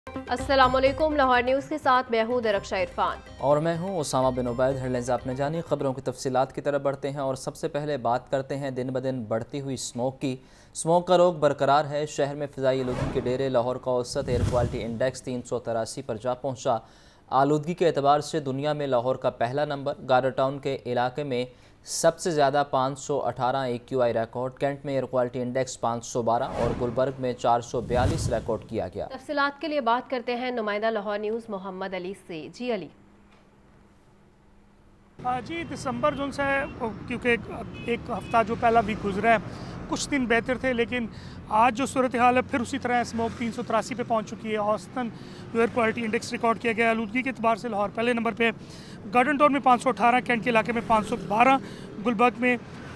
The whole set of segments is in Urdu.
السلام علیکم، لاہور نیوز کے ساتھ میں ہوں درخشہ عرفان اور میں ہوں اسامہ بن عبید۔ ہیڈلائنز آپ نے جانی، خبروں کی تفصیلات کی طرف بڑھتے ہیں اور سب سے پہلے بات کرتے ہیں دن بدن بڑھتی ہوئی سموک کی۔ سموک کا روگ برقرار ہے، شہر میں فضائی آلودگی کے ڈیرے۔ لاہور کا اوسط ایئر کوالٹی انڈیکس 383 پر جا پہنچا۔ آلودگی کے اعتبار سے دنیا میں لاہور کا پہلا نمبر۔ گارا ٹاؤن کے علاقے میں سب سے زیادہ 518 AQI ریکارڈ، کینٹ میں ایئر کوالٹی انڈیکس 512 اور گلبرگ میں 442 ریکارڈ کیا گیا۔ تفصیلات کے لیے بات کرتے ہیں نمائندہ لاہور نیوز محمد علی سے۔ جی علی۔ جی، دسمبر جو ہے کیونکہ ایک ہفتہ جو پہلا ویک گزرا ہے کچھ دن بہتر تھے، لیکن آج جو صورتحال ہے پھر اسی طرح اسموک 383 پہ پہنچ چکی ہے۔ اوسطاً ایئر کوالٹی انڈیکس ریکارڈ کیا گیا ہے۔ آلودگی کے اعتبار سے لاہور پہلے نمبر پہ، گارڈن ٹاؤن میں 518، کینٹ کے علاقے میں 512، گلبرگ میں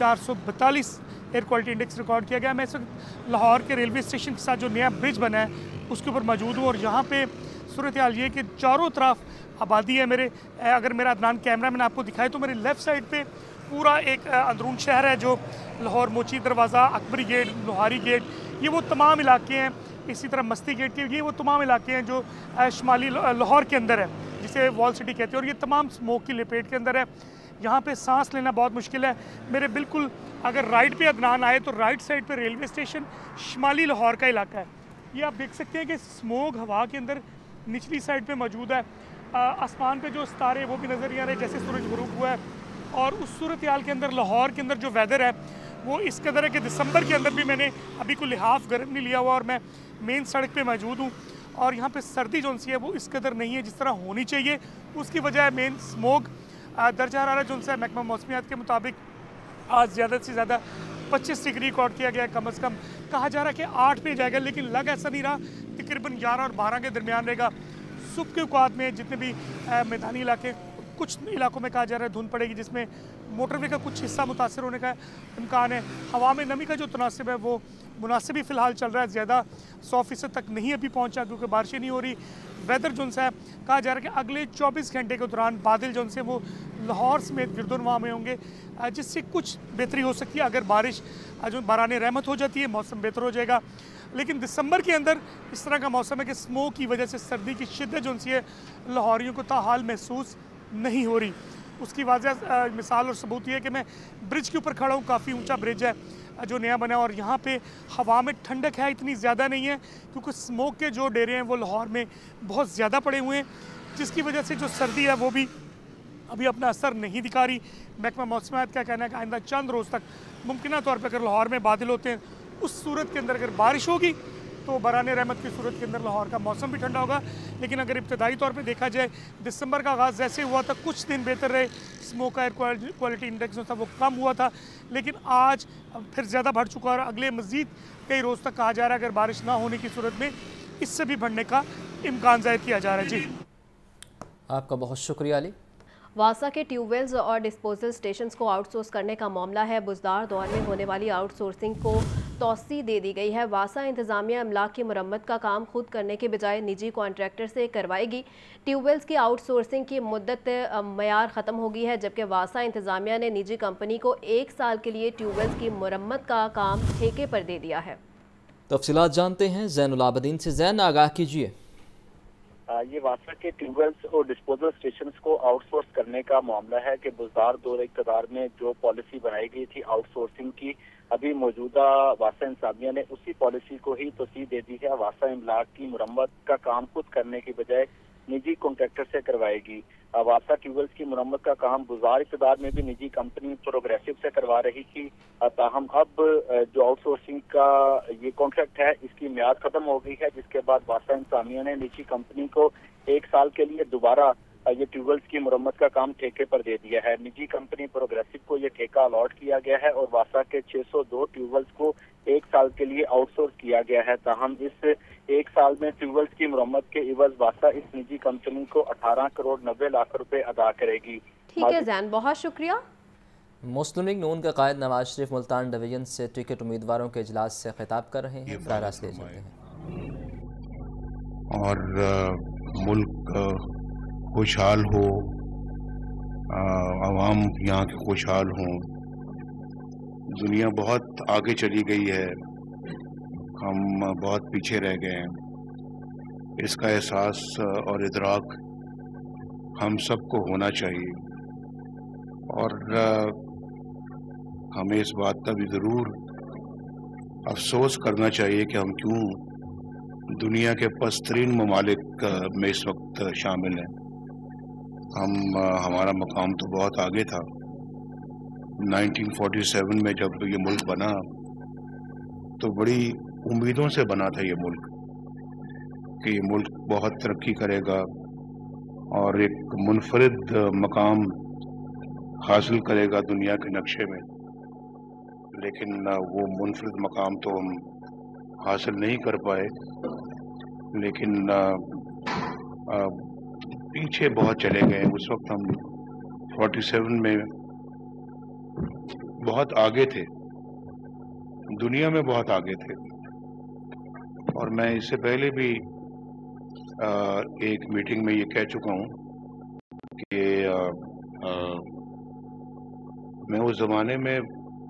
442 ایئر کوالٹی انڈیکس ریکارڈ کیا گیا ہے۔ میں اس وقت لاہور کے ریلوے اسٹیشن کے ساتھ جو نیا برج بنا ہے اس کے اوپر موجود ہوں، اور یہاں پہ صورتحال یہ ہے کہ چاروں طرف آبادی ہے۔ اگر میرا عدنان کیمرہ میں نے آپ کو دکھائے تو میرے لیفٹ سائڈ پہ پورا ایک اندرون شہر ہے، جو لاہور موچی دروازہ، اکبری گیٹ، لوہاری گیٹ، یہ وہ تمام علاقے ہیں۔ اسی طرح مستی گیٹ کے یہ وہ تمام علاقے ہیں جو شمالی لاہور کے اندر ہے، جسے وال سٹی کہتے ہیں، اور یہ تمام اسموک کی لپیٹ کے اندر ہے۔ یہاں پہ سانس لینا بہت مشکل ہے۔ میرے بالکل اگر رائٹ پہ عدنان آئے تو رائٹ سائڈ پہ ریلوے اسٹیشن، شمالی لاہور کا علاقہ ہے۔ یہ آپ دیکھ سکتے ہیں کہ اسموک ہوا کے اندر نچلی سائڈ پہ موجود ہے۔ آسمان پہ جو ستارے وہ بھی نظر نہیں آ رہے، جیسے سورج غروب ہوا ہے۔ اور اس صورتحال کے اندر لاہور کے اندر جو ویدر ہے وہ اس قدر ہے کہ دسمبر کے اندر بھی میں نے ابھی کوئی لحاف گرم نہیں لیا ہوا، اور میں مین سڑک پہ موجود ہوں، اور یہاں پہ سردی جو سی ہے وہ اس قدر نہیں ہے جس طرح ہونی چاہیے۔ اس کی وجہ ہے مین اسموک۔ درجہ حرارت جو ہے محکمہ موسمیات کے مطابق آج زیادہ سے زیادہ 25 ڈگری ریکارڈ کیا گیا ہے، کم از کم کہا جا رہا ہے کہ 8 پہ جائے گا، لیکن لگ ایسا نہیں رہا، تقریباً 11 اور 12 کے درمیان رہے گا۔ صبح کے اوقات میں جتنے بھی میدانی علاقے، کچھ علاقوں میں کہا جا رہا ہے دھند پڑے گی، جس میں موٹر وے کا کچھ حصہ متاثر ہونے کا امکان ہے۔ ہوا میں نمی کا جو تناسب ہے وہ مناسب ہی فی الحال چل رہا ہے، زیادہ 100% تک نہیں ابھی پہنچا کیونکہ بارشیں نہیں ہو رہی۔ ویدر جو ہے کہا جا رہا ہے کہ اگلے 24 گھنٹے کے دوران بادل جو سے وہ لاہور سمیت گرد و نواح میں ہوں گے، جس سے کچھ بہتری ہو سکتی ہے اگر بارش جو باران رحمت ہو جاتی ہے، موسم بہتر ہو جائے گا۔ لیکن دسمبر کے اندر اس طرح کا موسم ہے کہ اسموک کی وجہ سے سردی کی شدت جو ہے لاہوریوں کو تاحال محسوس نہیں ہو رہی۔ اس کی واضح مثال اور ثبوت یہ ہے کہ میں برج کے اوپر کھڑا ہوں، کافی اونچا برج ہے جو نیا بنا ہے، اور یہاں پہ ہوا میں ٹھنڈک ہے، اتنی زیادہ نہیں ہے کیونکہ اسموک کے جو ڈیرے ہیں وہ لاہور میں بہت زیادہ پڑے ہوئے ہیں، جس کی وجہ سے جو سردی ہے وہ بھی ابھی اپنا اثر نہیں دکھا رہی۔ محکمہ موسمیات کا کہنا ہے کہ آئندہ چند روز تک ممکنہ طور پر اگر لاہور میں بادل ہوتے ہیں، اس صورت کے اندر اگر بارش ہوگی تو بران رحمت کی صورت کے اندر لاہور کا موسم بھی ٹھنڈا ہوگا۔ لیکن اگر ابتدائی طور پہ دیکھا جائے، دسمبر کا آغاز جیسے ہوا تھا کچھ دن بہتر رہے، اسموک کا ایئر کوالٹی انڈیکس جو تھا وہ کم ہوا تھا، لیکن آج پھر زیادہ بڑھ چکا، اور اگلے مزید کئی روز تک کہا جا رہا ہے اگر بارش نہ ہونے کی صورت میں اس سے بھی بڑھنے کا امکان ظاہر کیا جا رہا ہے۔ جی، آپ کا بہت شکریہ علی۔ واسا کے ٹیوب ویلز اور ڈسپوزل سٹیشنز کو آؤٹ سورس کرنے کا معاملہ ہے۔ بزدار دور میں ہونے والی آؤٹ سورسنگ کو توسیع دے دی گئی ہے۔ واسا انتظامیہ املاک کی مرمت کا کام خود کرنے کے بجائے نجی کانٹریکٹر سے کروائے گی۔ ٹیوب ویلز کی آؤٹ سورسنگ کی مدت معیار ختم ہو گئی ہے، جبکہ واسا انتظامیہ نے نجی کمپنی کو 1 سال کے لیے ٹیوب ویلز کی مرمت کا کام ٹھیکے پر دے دیا ہے۔ تفصیلات جانتے ہیں زین العابدین سے۔ زین، آگاہ کیجیے۔ یہ واسا کے ٹیوب ویلز اور ڈسپوزل اسٹیشنز کو آؤٹ سورس کرنے کا معاملہ ہے کہ بزدار دور اقتدار میں جو پالیسی بنائی گئی تھی آؤٹ سورسنگ کی، ابھی موجودہ واسا انتظامیہ نے اسی پالیسی کو ہی توسیع دے دی ہے۔ واسا املاک کی مرمت کا کام خود کرنے کی بجائے نجی کانٹریکٹر سے کروائے گی۔ واسا ٹیوب ویلز کی مرمت کا کام گزار اقتدار میں بھی نجی کمپنی پروگریسو سے کروا رہی تھی، تاہم اب جو آؤٹ سورسنگ کا یہ کانٹریکٹ ہے اس کی میعاد ختم ہو گئی ہے، جس کے بعد واسا انتظامیہ نے نجی کمپنی کو 1 سال کے لیے دوبارہ یہ ٹیوب ویلز کی مرمت کا کام ٹھیکے پر دے دیا ہے۔ نجی کمپنی پروگریسو کو یہ ٹھیکہ الاٹ کیا گیا ہے اور واسا کے 602 ٹیوب ویلز کو 1 سال کے لیے آؤٹ سورس کیا گیا ہے، تاہم اس 1 سال میں ٹیوب ویلز کی مرمت کے عوض واسا اس نجی کمپنی کو 18 کروڑ 90 لاکھ روپے ادا کرے گی۔ ٹھیک ہے زین، بہت شکریہ۔ مسلم لیگ نون کے قائد نواز شریف ملتان ڈویژن سے ٹکٹ امیدواروں کے اجلاس سے خطاب کر رہے ہیں۔ براہ راست لے جاتے ہیں۔ اور ملک خوشحال ہو، عوام یہاں کے خوشحال ہوں۔ دنیا بہت آگے چلی گئی ہے، ہم بہت پیچھے رہ گئے ہیں۔ اس کا احساس اور ادراک ہم سب کو ہونا چاہیے، اور ہمیں اس بات کا بھی ضرور افسوس کرنا چاہیے کہ ہم کیوں دنیا کے پسترین ممالک میں اس وقت شامل ہیں۔ ہمارا مقام تو بہت آگے تھا۔ 1947 میں جب یہ ملک بنا تو بڑی امیدوں سے بنا تھا یہ ملک، کہ یہ ملک بہت ترقی کرے گا اور ایک منفرد مقام حاصل کرے گا دنیا کے نقشے میں، لیکن وہ منفرد مقام تو ہم حاصل نہیں کر پائے، لیکن پیچھے بہت چلے گئے۔ اس وقت ہم 47 میں بہت آگے تھے، دنیا میں بہت آگے تھے، اور میں اس سے پہلے بھی ایک میٹنگ میں یہ کہہ چکا ہوں کہ میں اس زمانے میں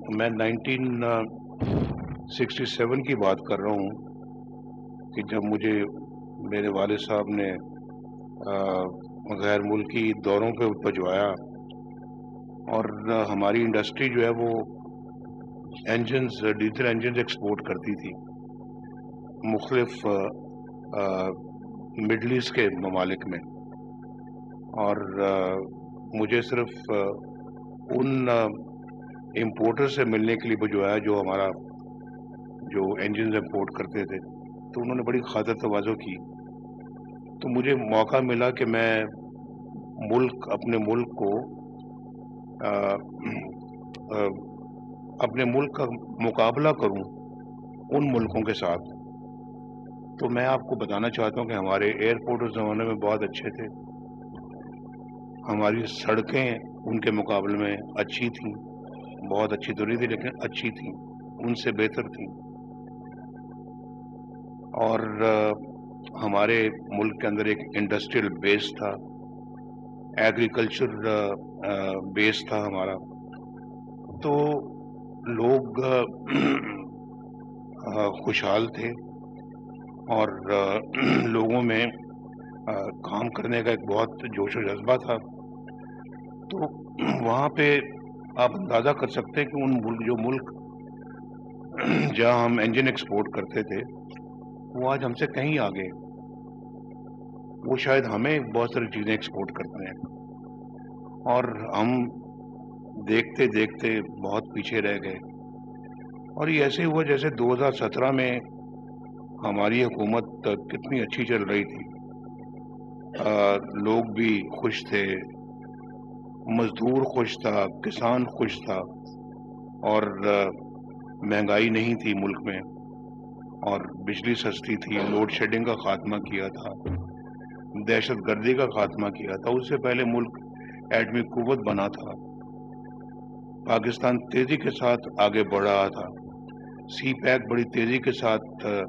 1967 کی بات کر رہا ہوں کہ جب مجھے میرے والد صاحب نے غیر ملکی دوروں پہ بھجوایا، اور ہماری انڈسٹری جو ہے وہ ڈیزل انجنز ایکسپورٹ کرتی تھی مختلف مڈل ایسٹ کے ممالک میں، اور مجھے صرف ان امپورٹر سے ملنے کے لیے بھجوایا جو ہمارا جو انجنز امپورٹ کرتے تھے، تو انہوں نے بڑی خاطر تواضع کی، تو مجھے موقع ملا کہ میں اپنے ملک کو اپنے ملک کا مقابلہ کروں ان ملکوں کے ساتھ۔ تو میں آپ کو بتانا چاہتا ہوں کہ ہمارے ایئرپورٹ اس زمانے میں بہت اچھے تھے، ہماری سڑکیں ان کے مقابلے میں اچھی تھیں، بہت اچھی تو نہیں تھی لیکن اچھی تھیں، ان سے بہتر تھیں، اور ہمارے ملک کے اندر ایک انڈسٹریل بیس تھا، ایگریکلچر بیس تھا ہمارا، تو لوگ خوشحال تھے، اور لوگوں میں کام کرنے کا ایک بہت جوش و جذبہ تھا۔ تو وہاں پہ آپ اندازہ کر سکتے ہیں کہ جو ملک جہاں ہم انجن ایکسپورٹ کرتے تھے وہ آج ہم سے کہیں آگے، وہ شاید ہمیں بہت ساری چیزیں ایکسپورٹ کرتے ہیں، اور ہم دیکھتے دیکھتے بہت پیچھے رہ گئے۔ اور یہ ایسے ہوا جیسے 2017 میں ہماری حکومت کتنی اچھی چل رہی تھی، لوگ بھی خوش تھے، مزدور خوش تھا، کسان خوش تھا، اور مہنگائی نہیں تھی ملک میں، اور بجلی سستی تھی، لوڈ شیڈنگ کا خاتمہ کیا تھا، دہشت گردی کا خاتمہ کیا تھا۔ اس سے پہلے ملک ایٹمی قوت بنا تھا، پاکستان تیزی کے ساتھ آگے بڑھ رہا تھا، سی پیک بڑی تیزی کے ساتھ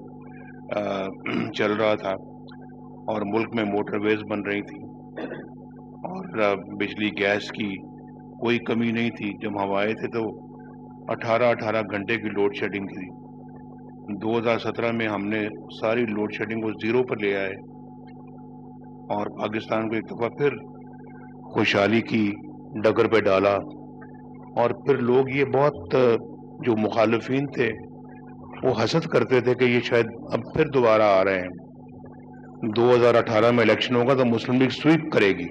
چل رہا تھا، اور ملک میں موٹر ویز بن رہی تھی، اور بجلی گیس کی کوئی کمی نہیں تھی۔ جب ہم آئے تھے تو 18 گھنٹے کی لوڈ شیڈنگ تھی۔ 2017 میں ہم نے ساری لوڈ شیڈنگ کو زیرو پر لے آئے، اور پاکستان کو ایک دفعہ پھر خوشحالی کی ڈگر پہ ڈالا۔ اور پھر لوگ یہ بہت جو مخالفین تھے وہ حسد کرتے تھے کہ یہ شاید اب پھر دوبارہ آ رہے ہیں، 2018 میں الیکشن ہوگا تو مسلم لیگ سویپ کرے گی۔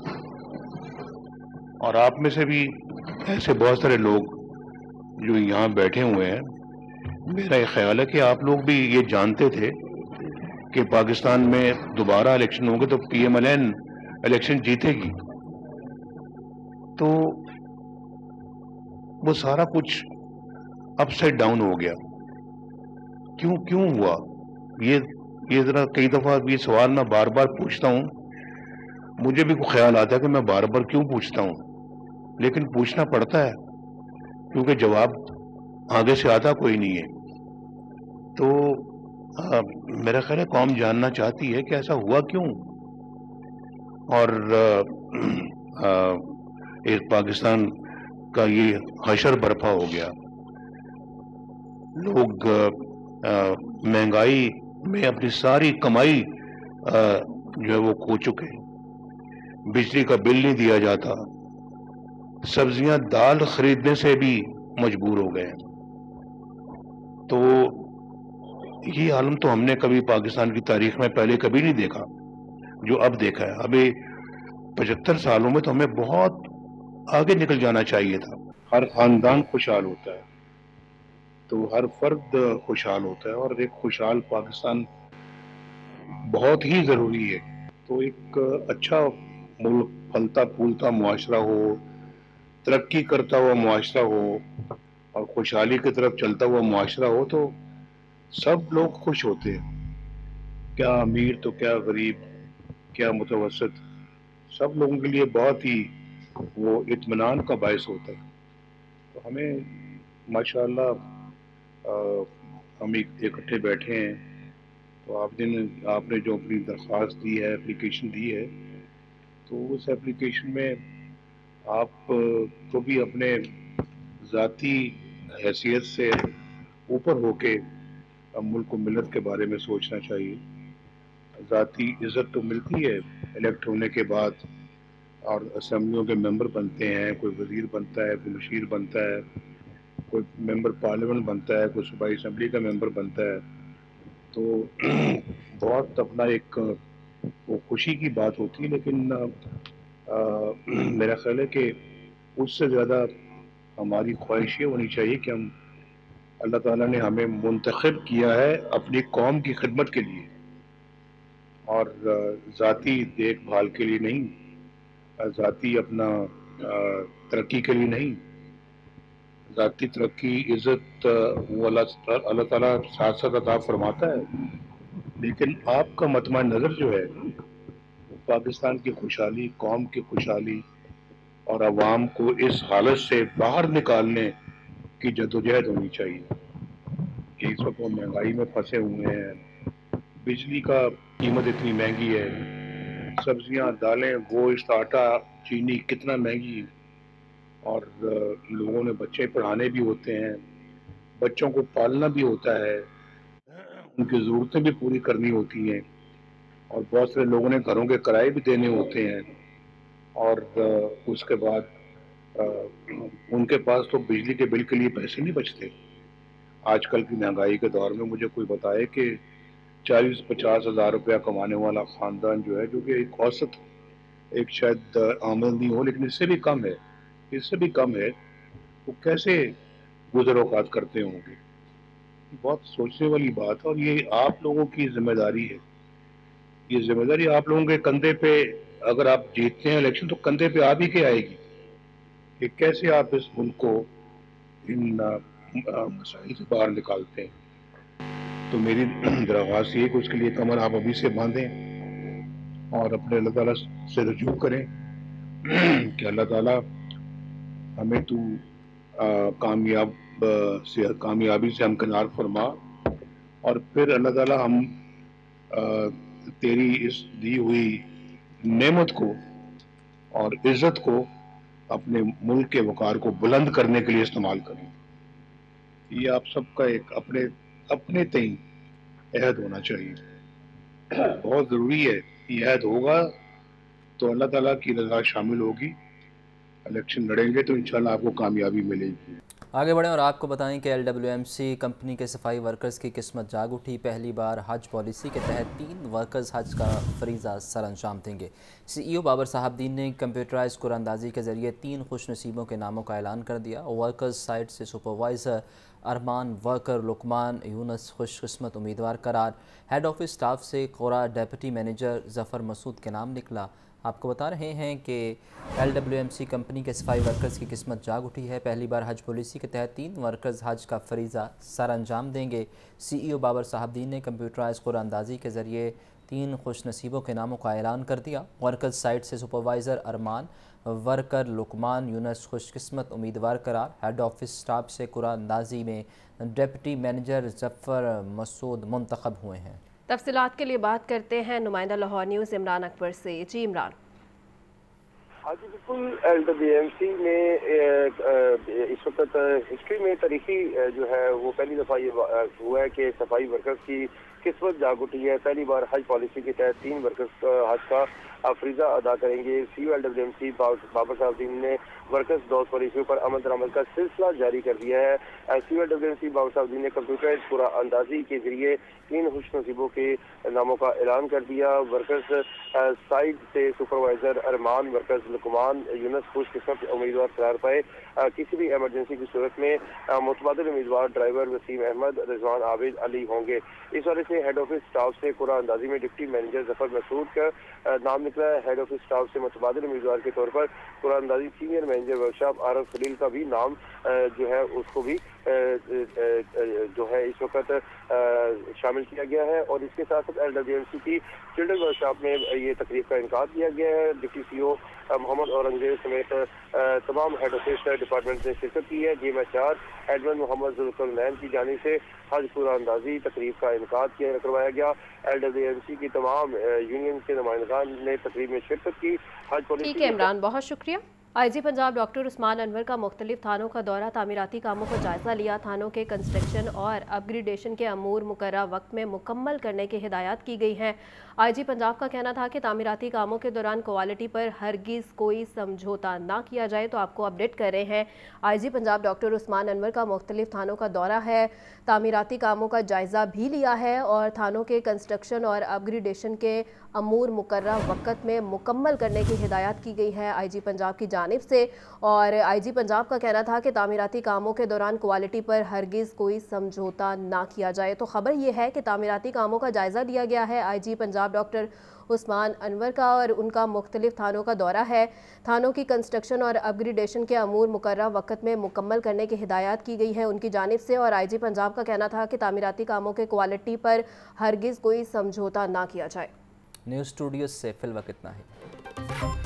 اور آپ میں سے بھی ایسے بہت سارے لوگ جو یہاں بیٹھے ہوئے ہیں، میرا یہ خیال ہے کہ آپ لوگ بھی یہ جانتے تھے کہ پاکستان میں دوبارہ الیکشن ہوں گے تو P M L N election جیتے گی۔ تو وہ سارا کچھ اپ سائڈ ڈاؤن ہو گیا۔ کیوں ہوا یہ ذرا کئی دفعہ یہ سوال میں بار بار پوچھتا ہوں، مجھے بھی خیال آتا ہے کہ میں بار بار کیوں پوچھتا ہوں، لیکن پوچھنا پڑتا ہے کیونکہ جواب آگے سے آتا کوئی نہیں ہے۔ تو میرا خیال ہے قوم جاننا چاہتی ہے کہ ایسا ہوا کیوں، اور پاکستان کا یہ حشر برپا ہو گیا۔ لوگ مہنگائی میں اپنی ساری کمائی जो है वो खो चुके हैं, बिजली का बिल नहीं दिया जाता, सब्जियां दाल खरीदने से भी मजबूर हो गए हैं। तो ये आलम तो हमने कभी पाकिस्तान की तारीख में पहले कभी नहीं देखा जो अब देखा है। अभी 75 सालों में तो हमें बहुत आगे निकल जाना चाहिए था। हर खानदान खुशहाल होता है तो हर फर्द खुशहाल होता है, और एक खुशहाल पाकिस्तान बहुत ही ज़रूरी है। तो एक अच्छा मुल्क, फलता फूलता मुआशरा हो, तरक्की करता हुआ मुआशरा हो और खुशहाली की तरफ चलता हुआ मुआशरा हो तो सब लोग खुश होते हैं। क्या अमीर तो क्या गरीब, क्या मुतवसत, सब लोगों के लिए बहुत ही वो इत्मीनान का बायस होता है। तो हमें माशाअल्लाह हम इकट्ठे बैठे हैं, तो आपने जो अपनी दरख्वास्त दी है, एप्लीकेशन दी है, तो उस एप्लीकेशन में आप को भी अपने ज़ाती हैसियत से ऊपर होके मुल्क को मिलत के बारे में सोचना चाहिए। ज़ाती इज़्ज़त तो मिलती है इलेक्ट होने के बाद, और असम्बलियों के मेंबर बनते हैं, कोई वज़ीर बनता है, कोई मुशीर बनता है, कोई मेंबर पार्लियामेंट बनता है, कोई सूबाई असम्बली का मेंबर बनता है। तो बहुत अपना एक वो खुशी की बात होती है, लेकिन मेरा ख्याल है कि उससे ज़्यादा हमारी ख्वाहिश ये होनी चाहिए कि हम अल्लाह ताला ने हमें मुंतखब किया है अपनी कौम की खिदमत के लिए और ज़ाती देखभाल के लिए नहीं, ज़ाती अपना तरक्की के लिए नहीं। ज़ाती तरक्की इज़्ज़त वो अल्लाह ताला साथ साथ अता फरमाता है, लेकिन आपका मतमा नज़र जो है पाकिस्तान की खुशहाली, कौम की खुशहाली और अवाम को इस हालत से बाहर निकालने की जद्दोजहद होनी चाहिए कि इस वक्त वो महंगाई में फंसे हुए हैं, बिजली का कीमत इतनी महंगी है, सब्जियां, दालें, गोश्त, आटा, चीनी कितना महंगी, और लोगों ने बच्चे पढ़ाने भी होते हैं, बच्चों को पालना भी होता है, उनकी ज़रूरतें भी पूरी करनी होती हैं, और बहुत सारे लोगों ने घरों के किराए भी देने होते हैं, और उसके बाद उनके पास तो बिजली के बिल के लिए पैसे नहीं बचते। आजकल की महंगाई के दौर में मुझे कोई बताए कि 40-50 हज़ार रुपया कमाने वाला ख़ानदान जो है, जो कि एक औसत, एक शायद आमदनी हो लेकिन इससे भी कम है, वो कैसे गुज़र औक़ात करते होंगे। बहुत सोचने वाली बात है, और ये आप लोगों की जिम्मेदारी है। ये जिम्मेदारी आप लोगों के कंधे पे, अगर आप जीतते हैं इलेक्शन तो कंधे पे आप ही के आएगी कि कैसे आप इस मुल्क को इन मसाइल से बाहर निकालते हैं। तो मेरी दरख्वास्त ये कि उसके लिए कमर आप अभी से बांधें और अपने अल्लाह ताला से रजू करें कि अल्लाह ताला हमें तू कामयाबी से हमकिनार फरमा, और फिर अल्लाह ताला हम तेरी इस दी हुई नेमत को और इज्जत को अपने मुल्क के वकार को बुलंद करने के लिए इस्तेमाल करें। ये आप सबका एक अपने तय अहद होना चाहिए, बहुत ज़रूरी है। ये अहद होगा तो अल्लाह ताला की रज़ा शामिल होगी, इलेक्शन लड़ेंगे तो इंशाल्लाह आपको कामयाबी मिलेगी। आगे बढ़ें और आपको बताएं कि LWMC कंपनी के सफाई वर्कर्स की किस्मत जाग उठी। पहली बार हज पॉलिसी के तहत 3 वर्कर्स हज का फरीज़ा सर अंजाम देंगे। CEO बाबर साहबदीन ने कंप्यूटराइज कुरानंदाजी के ज़रिए 3 खुश नसीबों के नामों का ऐलान कर दिया। वर्कर्स साइट से सुपरवाइज़र अरमान, वर्कर लुकमान यूनस खुशकिस्मत उम्मीदवार करार। हेड ऑफिस स्टाफ से कोरा डेप्यूटी मैनेजर ज़फ़र मसूद के नाम निकला। आपको बता रहे हैं कि LWMC कंपनी के सफाई वर्कर्स की किस्मत जाग उठी है। पहली बार हज पॉलिसी के तहत 3 वर्कर्स हज का फरीज़ा सर अंजाम देंगे। CEO बाबर साहबदीन ने कंप्यूटराइज कुरानंदाजी के ज़रिए 3 खुश नसीबों के नामों का ऐलान कर दिया। वर्कर्स साइट से सुपरवाइज़र अरमान, वर्कर लुकमान यूनस खुशकिस्मत उम्मीदवार करार। हेड ऑफिस स्टाफ से कुरानंदाजी में डिप्टी मैनेजर ज़फ़र मसूद मुंतखब हुए हैं। तफसीलात के लिए बात करते हैं नुमाइंदा लाहौर न्यूज़ इमरान अकबर से। जी इमरान। हाँ जी बिल्कुल, LWMC में इस वक्त हिस्ट्री में तारीखी जो है वो पहली दफ़ा ये हुआ है कि सफाई वर्कर्स की किस्मत जाग उठी है। पहली बार हज पॉलिसी के तहत 3 वर्कर्स हज का फरीजा अदा करेंगे। CULWMC बाबर साहब ने वर्कर्स डॉज पॉलिसी पर अमल दरामद का सिलसिला जारी कर दिया है। CULWMC बाबर साहब ने कंप्यूटराइज पूरा अंदाजी के जरिए 3 खुश नसीबों के नामों का ऐलान कर दिया। वर्कर्स साइड से सुपरवाइजर अरमान, वर्कर्स लुकमान, यूनस खुश किस्मत उम्मीदवार करार पाए। किसी भी इमरजेंसी की सूरत में मुतबादिल उम्मीदवार ड्राइवर वसीम अहमद, रिजवान आबिद अली होंगे। इस वाले से हेड ऑफिस स्टाफ से पूरा अंदाजी में डिप्टी मैनेजर जफर मसूद का नाम निकला है। हेड ऑफिस स्टाफ से मुतबादिल उम्मीदवार के तौर पर पूरा अंदाजी senior manager workshop Arif Khalil का भी नाम जो है उसको भी जो है इस वक्त शामिल किया गया है। और इसके साथ साथ LWMC की चिल्ड्रन वर्कशॉप में ये तकरीब का इनकाद किया गया है। डिप्टी CO मोहम्मद औरंगजेब समेत तमाम हेड ऑफिस डिपार्टमेंट ने शिरकत की है। GMHR एडमिन मोहम्मद जुल्फरनैन की जानिब से हज पूरा अंदाजी तकरीब का इनकाद करवाया गया। LWMC की तमाम यूनियन के नुमाइंदगान ने तकरीब में शिरकत की। हज पॉलिसी ठीक है इमरान, बहुत शुक्रिया। IG पंजाब डॉक्टर उस्मान अनवर का मुख्तलिफ थानों का दौरा, तामीराती कामों का जायजा लिया। थानों के कंस्ट्रक्शन और अपग्रेडेशन के अमूर मुकर्रर वक्त में मुकम्मल करने की हिदायत की गई हैं। IG पंजाब का कहना था कि तामीराती कामों के दौरान क्वालिटी पर हरगिज़ कोई समझौता ना किया जाए। तो आपको अपडेट कर रहे हैं, IG पंजाब डॉक्टर उस्मान अनवर का मुख्तलिफ थानों का दौरा है, तामीराती कामों का जायजा भी लिया है और थानों के कंस्ट्रक्शन और अपग्रेडेशन के अमूर मुकर्रर वक्त में मुकम्मल करने की हिदायत की गई है IG पंजाब की जानिब से। और IG पंजाब का कहना था कि तामीराती कामों के दौरान क्वालिटी पर हरगिज़ कोई समझौता ना किया जाए। तो खबर यह है कि तामीराती कामों का जायज़ा लिया गया है IG पंजाब डॉक्टर उस्मान अनवर का और उनका मुख्तलिफ थानों का दौरा है। थानों की कंस्ट्रक्शन और अपग्रेडेशन के अमूर मुकर्रर वक्त में मुकम्मल करने की हिदायत की गई है उनकी जानिब से। और IG पंजाब का कहना था कि तामीराती कामों के क्वालिटी पर हरगिज़ कोई समझौता ना किया जाए। न्यूज़ स्टूडियो से फिल वक्त इतना है।